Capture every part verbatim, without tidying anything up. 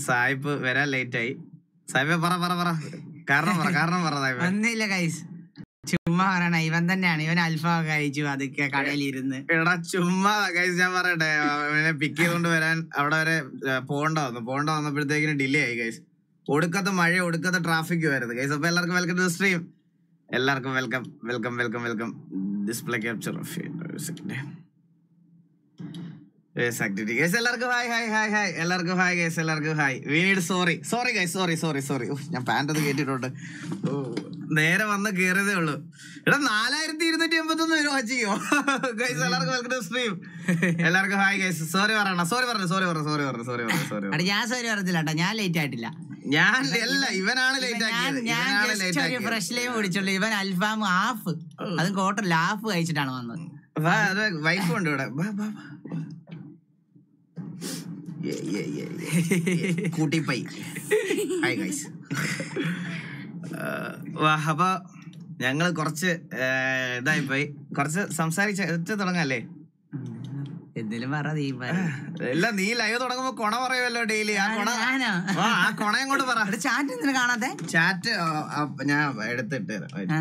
സായിപ്പ് വരാൻ ലേറ്റ് ആയി. സായിപ്പ പറ പറ പറ കാരണം പറ കാരണം പറ സായിപ്പ. ഒന്നുമില്ല ഗൈസ്, ചുമ്മാ പറയണ ഇവൻ തന്നെയാണ്. ഇവൻ അൽഫാം കഴിച്ചു അതൊക്കെ കടയിലിരുന്ന്. എടാ ചുമ്മാ ഗൈസ് ഞാൻ പറയട്ടെ, അവനെ പിക്ക് ചെയ്തോണ്ട് വരാൻ അവിടെ വരെ പോണ്ട വന്നു. പോണ്ട വന്നപ്പോഴത്തേക്കിന് ഡിലേ ആയി ഗൈസ്. ഒടുക്കത്തെ മഴ ഒടുക്കത്തെ ട്രാഫിക് വരുന്നത് ഗൈസ്. അപ്പൊ എല്ലാവർക്കും വെൽക്കം ടു സ്ട്രീം. എല്ലാവർക്കും welcome welcome welcome welcome. Display capture എല്ലാവർക്കും ഹായ് ഹായ് ഹായ് ഹായ് എല്ലാവർക്കും ഹായ് ഗൈസ് എല്ലാവർക്കും hi. We need sorry sorry guys sorry sorry sorry. ഞാൻ പാൻ്റ് അത് കേട്ടിട്ടുണ്ട്. നേരെ വന്ന് കേറിയതേ ഉള്ളൂ. എടാ നാലായിരത്തി ഇരുന്നൂറ്റി എൺപത്തി ഒന്ന് പേര് വാച്ചിക്കോ ഗൈസ്. എല്ലാവർക്കും വെൽക്കം ടു സ്ട്രീം. എല്ലാവർക്കും ഹായ് ഗൈസ്. സോറി പറയണ സോറി പറഞ്ഞു സോറി പറഞ്ഞു സോറി പറഞ്ഞു സോറി പറഞ്ഞു സോറി പറഞ്ഞു. ഞാൻ സോറി പറഞ്ഞില്ല കേട്ടോ, ഞാൻ ലേറ്റ് ആയിട്ടില്ല. ഞാൻ അല്ല, ഇവനാണ് ലേറ്റ് ആക്കിയത്. ഞാൻ ഫ്രഷ് ലൈം കുടിച്ചുള്ളൂ. ഇവൻ അൽഫാം ഹാഫ്, അതും ക്വാർട്ടറിൽ ഹാഫ് കഴിച്ചിട്ടാണ് വന്നത്. വൈഫ് ഉണ്ട് ഇവിടെ. കൂട്ടിപ്പൈ ഹായ് ഗൈസ്. അപ്പൊ ഞങ്ങള് കുറച്ച് ഇതായിപ്പോയി, കുറച്ച് സംസാരിച്ച് തുടങ്ങല്ലേ. എന്തേലും പറ. ഇല്ല, നീ ലൈവ് തുടങ്ങുമ്പോ കൊണ പറയുമല്ലോ ഡെയിലി. ആ കൊണ ആ കൊണ ഇങ്ങോട്ട് പറ. ചാറ്റ് എന്തിനാ കാണാതെ? ചാറ്റ് ഞാൻ എടുത്തിട്ട്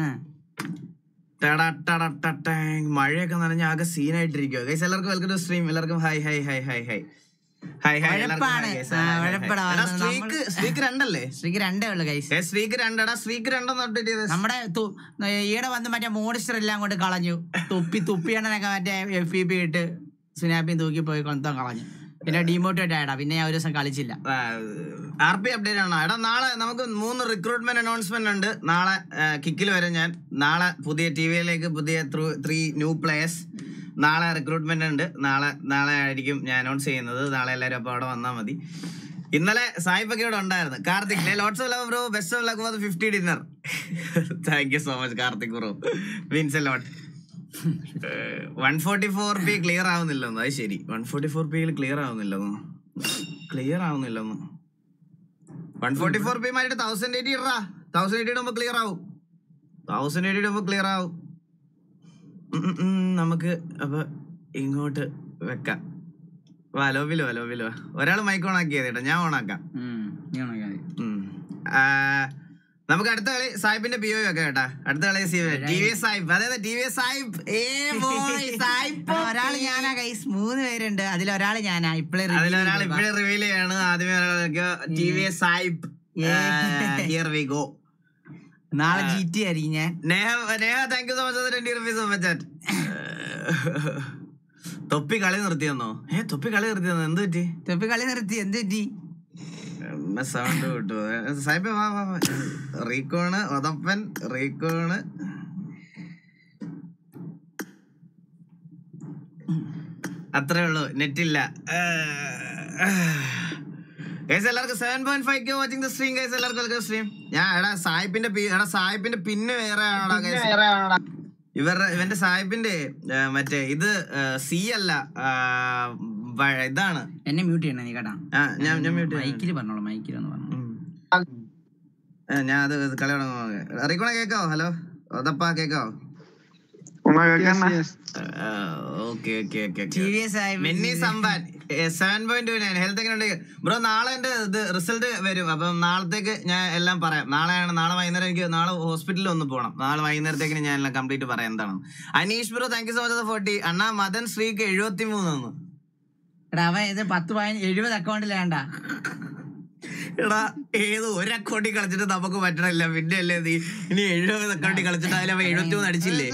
മഴയൊക്കെ നനഞ്ഞ ആകെ സീനായിട്ടിരിക്കുക ഗൈസ്. എല്ലാവർക്കും വെൽക്കം ടു സ്ട്രീം. എല്ലാവർക്കും hi hi hi hi hi hi hi. ശ്രീക്ക് രണ്ടല്ലേ? ശ്രീക്ക് രണ്ടേ ഉള്ളു ഗൈസ്. ശ്രീക്ക് രണ്ടടാ. ശ്രീക്ക് രണ്ടെന്ന് അപ്ഡേറ്റ് ചെയ്ത് നമ്മുടെ ഈടെ വന്ന് മറ്റേ മോണിസ്റ്റർ എല്ലാം കൊണ്ട് കളഞ്ഞു. തുപ്പി തുപ്പിയണ്ണനൊക്കെ മറ്റേ എഫ് ഇ പി ഇട്ട് സ്നാപ്പിയും തൂക്കി പോയി കൊന്തം കളഞ്ഞു. പിന്നെ ഡീമോട്ടിവേറ്റ് ആയടാ. പിന്നെ ഞാൻ ഒരു ദിവസം കളിച്ചില്ല. ആർ പി അപ്ഡേറ്റ് ആണോ? എടാ നാളെ നമുക്ക് മൂന്ന് റിക്രൂട്ട്മെന്റ് അനൗൺസ്മെന്റ് ഉണ്ട്. നാളെ കിക്കിൽ വരെ ഞാൻ. നാളെ പുതിയ ടി വിയിലേക്ക് പുതിയ ത്രീ ന്യൂ പ്ലേയേഴ്സ്. നാളെ റിക്രൂട്ട്മെന്റ് ഉണ്ട്. നാളെ നാളെ ആയിരിക്കും ഞാൻ അനൗൺസ് ചെയ്യുന്നത്. നാളെ എല്ലാവരും അപ്പോൾ അവിടെ വന്നാൽ മതി. ഇന്നലെ സായിപ്പൊക്കെ ഇവിടെ ഉണ്ടായിരുന്നു. Karthik lots of love bro, best of luck for the fifty dinner. Thank you so much Karthik bro, means a lot. One forty four p clear ആവുന്നില്ലെന്നോ? അത് ശരി, വൺ ഫോർട്ടി ഫോർ പിയിൽ ക്ലിയർ ആവുന്നില്ലെന്നോ? ക്ലിയർ ആവുന്നില്ലെന്നോ? വൺ ഫോർട്ടി ഫോർ പി മാറ്റി thousand eighty ഇടാ. Thousand eighty ഇടുമ്പോ clear ആവും. തൗസൻഡ് എയ്റ്റി ഇടുമ്പോ ക്ലിയർ ആവും. നമുക്ക് അപ്പൊ ഇങ്ങോട്ട് വെക്കാം. വാ ലോബിലോ ലോബിലോ. ഒരാൾ മൈക്ക് ഓൺ ആക്കിയത് കേട്ടോ, ഞാൻ ഓൺ ആക്കാം. നമുക്ക് അടുത്ത കളി സായിപ്പിന്റെ പി ഒ ഒക്കെ കേട്ടാ. അടുത്ത കളി ടി വി സായിപ്പ്. അതായത് ടി വി സായിപ്പ്. ഒരാള് ഞാനാ ഗൈസ്. മൂന്ന് പേരുണ്ട്, അതിലൊരാള് ഞാനാ. ഇപ്പഴേ അതിലൊരാൾ ഇപ്പഴേ റിവീൽ ചെയ്യാണ്. ആദ്യമേ ഒരാളൊക്കെ ടി വി സായിപ്പ്. Here we go. നാളെ ജി ടി ആയിരിക്കും ഞാൻ. Neha Neha thank you so much. Twenty rupees super chat. തൊപ്പി കളി നിർത്തിയെന്നോ? ഏ തൊപ്പി കളി നിർത്തിയെന്നോ? എന്ത് പറ്റി? തൊപ്പി കളി നിർത്തി എന്ത് പറ്റി? സൗണ്ട് കിട്ടുമോ സായിപ്പ? വാ വാ. റീക്കോണ് ഒതപ്പൻ റീക്കോണ്. അത്രേ ഉള്ളൂ, നെറ്റില്ല. ഗൈസ് എല്ലാവർക്കും seven point five K watching the stream guys. എല്ലാവർക്കും വെൽക്കം സ്ട്രീം. ഞാൻ എടാ സായിപ്പിന്റെ എടാ സായിപ്പിന്റെ പിന്നെ വേറെ ആണോടാ ഗൈസ്? ഇവരുടെ ഇവന്റെ സായിപ്പിന്റെ മറ്റേ ഇത് സി അല്ല, ഇതാണ്. എന്നെ മ്യൂട്ട് ചെയ്യണ നീ കേട്ടാ. ഞാൻ ഞാൻ മ്യൂട്ട് മൈക്കിൽ പറഞ്ഞോളൂ. മൈക്കിലെന്ന് പറഞ്ഞു ഞാൻ അത് കളി തുടങ്ങുമ്പോ. റീക്കോണ കേക്കാവോ? ഹലോ ഒതപ്പാ കേക്കാവോ? ബ്രോ നാളെ എന്റെ ഇത് റിസൾട്ട് വരും. അപ്പം നാളത്തേക്ക് ഞാൻ എല്ലാം പറയാം. നാളെയാണ് നാളെ വൈകുന്നേരം എനിക്ക് നാളെ ഹോസ്പിറ്റലിൽ ഒന്ന് പോകണം. നാളെ വൈകുന്നേരത്തേക്ക് ഞാൻ എല്ലാം കംപ്ലീറ്റ് പറയാം എന്താണ്. Aneesh bro thank you so much forty. അണ്ണാ മദൻ ശ്രീക്ക് എഴുപത്തി മൂന്ന്. എടാ അവൻ ഇത് പത്ത് പതിനഞ്ച് എഴുപത് അക്കൗണ്ടിൽ വേണ്ട. എടാ ഏത് ഒരു അക്കൗണ്ടിൽ കളിച്ചിട്ട് നമുക്ക് പറ്റണില്ല. പിന്നെ അല്ലേ നീ ഇനി എഴുപത് അക്കൗണ്ടിൽ കളിച്ചിട്ട് അതിൽ അവൻ എഴുപത്തി മൂന്ന് അടിച്ചില്ലേ?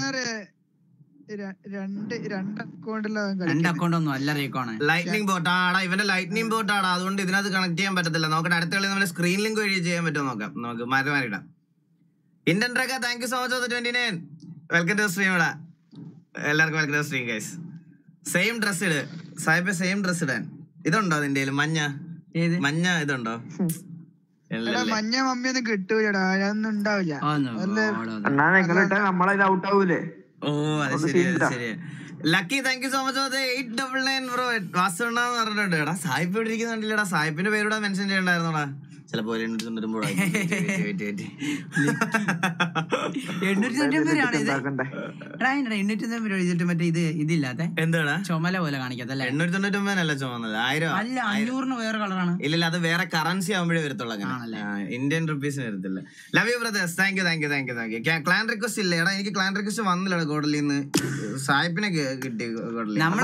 ലൈറ്റ്നിങ് ബോട്ട് ആടാ. ഇവന്റെ ലൈറ്റ്നിങ് ബോട്ട് ആടാ. അതുകൊണ്ട് ഇതിനകത്ത് കണക്ട് ചെയ്യാൻ പറ്റത്തില്ല. നോക്കട്ടെ അടുത്ത കളി നമ്മുടെ സ്ക്രീൻ ലിങ്ക് വഴി ചെയ്യാൻ പറ്റുമോ നോക്കാം. നമുക്ക് മാറി മാറിയിടാം. ഇന്ത്യൻ ട്രക്ക thank you so much twenty nine. Welcome to stream. ഇടാ എല്ലാവർക്കും welcome to stream guys. Same dress ഇട് സായിപ്പ്. സെയിം ഡ്രസ് ഇടാൻ ഇതുണ്ടോ നിന്റെ മഞ്ഞ മഞ്ഞ ഇതുണ്ടോ? മഞ്ഞ മമ്മിയൊന്നും കിട്ടൂലടാ. അതൊന്നും ഉണ്ടാവില്ല. ഓ അത് ശരി അത് ശരി. Lucky thank you so much eight double nine bro വാസുണ്ടെന്ന് പറഞ്ഞിട്ടുണ്ട്. എടാ സായിപ്പ് ഇവിടെ ഇരിക്കുന്നുണ്ടല്ലേടാ, സായിപ്പിന്റെ പേരൂടെ മെൻഷൻ ചെയ്യണ്ടായിരുന്നോടാ. ചിലപ്പോ എണ്ണൂറ്റി തൊണ്ണൂറ്റി എണ്ണൂറ്റി തൊണ്ണൂറ് എണ്ണൂറ്റി തൊണ്ണൂറ് എഴുതിട്ട് മറ്റേ ഇത് ഇതില്ലാത്ത എന്താടാ ചുമല പോലെ കാണിക്കാത്തല്ലേ? എണ്ണൂറ്റി തൊണ്ണൂറ്റി ഒമ്പതിനല്ല ചുമന്നത്, ആയിരം അല്ല അഞ്ഞൂറിന് വേറെ കളറാണ്. ഇല്ലല്ല, അത് വേറെ കറൻസി ആകുമ്പോഴേ വരത്തുള്ളൂ. അങ്ങനെ ഇന്ത്യൻ റുപ്പീസിന് വരത്തില്ല. Love you brothers, thank you thank you thank you thank you. Clan request ഇല്ല എടാ, എനിക്ക് ക്ലാൻ റിക്വസ്റ്റ് വന്നില്ല ഗോഡലിൽ നിന്ന്. സായിപ്പിനെ കിട്ടി ഗോഡലിൽ. ഞാൻ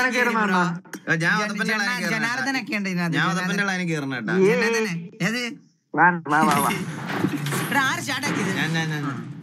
ജനാർദ്ദനൊക്കെ ഉണ്ട് ഞാൻ ഉദപ്പന്റെ അതിന് കയറണ കേട്ടാ. ആര് സ്റ്റാർട്ട് ആക്കിയത്? ഞാൻ ഞാൻ